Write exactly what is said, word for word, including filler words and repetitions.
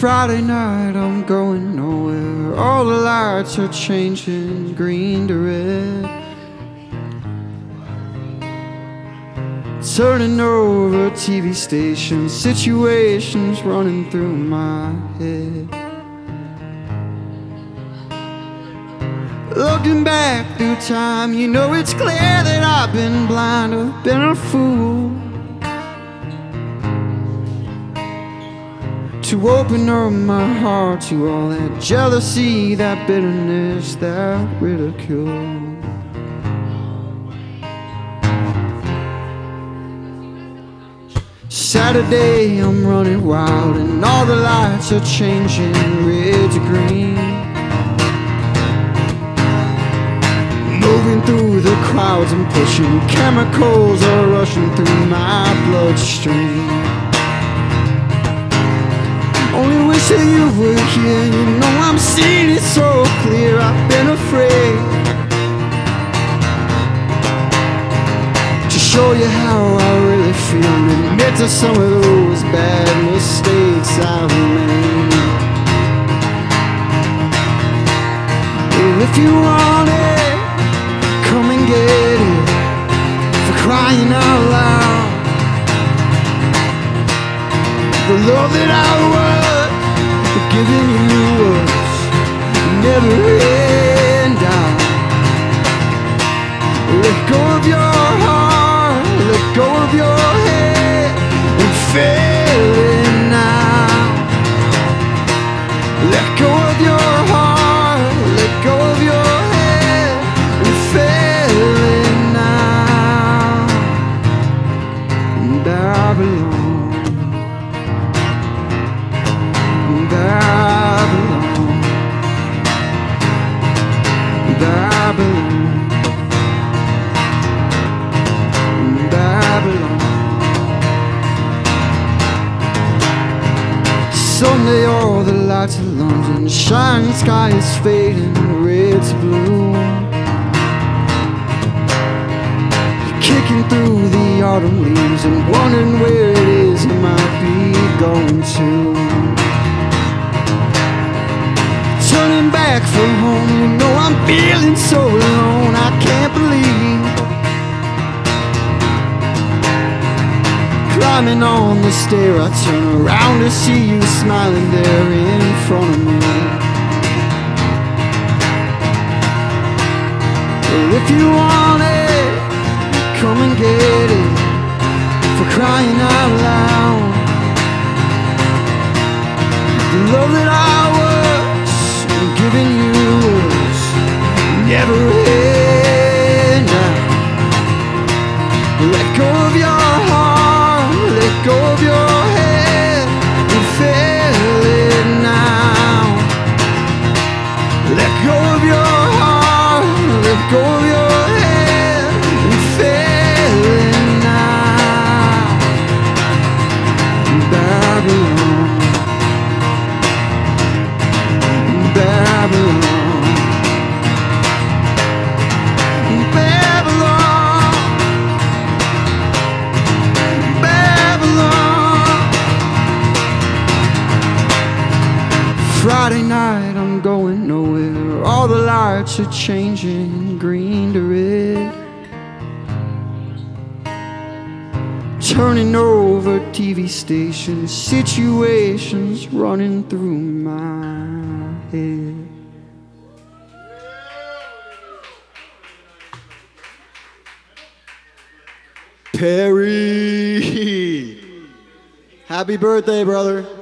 Friday night, I'm going nowhere. All the lights are changing green to red. Turning over T V stations, situations running through my head. Looking back through time, you know it's clear that I've been blind, I've been a fool to open up my heart to all that jealousy, that bitterness, that ridicule. Saturday, I'm running wild and all the lights are changing red to green. Moving through the crowds and pushing, chemicals are rushing through my bloodstream. Only wish that you were here, you know I'm seeing it so clear. I've been afraid to show you how I really feel and admit to some of those bad mistakes I've made. Well, if you want it, come and get it, for crying out loud. The love that I was giving you was never end out. Let go of your heart, let go of your head, and feel it now. Let go of your heart, let go of your head, and feel it now. And I belong. Sunday, all the lights of London, shining sky is fading red to blue. Kicking through the autumn leaves and wondering where it is you might be going to. Turning back from home, you know I'm feeling so alone, I can't believe. Climbing on the stair, I turn around to see you smiling there in front of me. Well, if you want it, come and get it, for crying out loud. The love that I was giving you was never end now. Let go of your heart, let go of your head, and feel it now. Let go of your heart, let go of your head, and feel it now. Babylon, Babylon, Babylon, Babylon. Friday night, I'm going nowhere. All the lights are changing green to red. Turning over T V stations, situations running through my head. Perry, happy birthday, brother.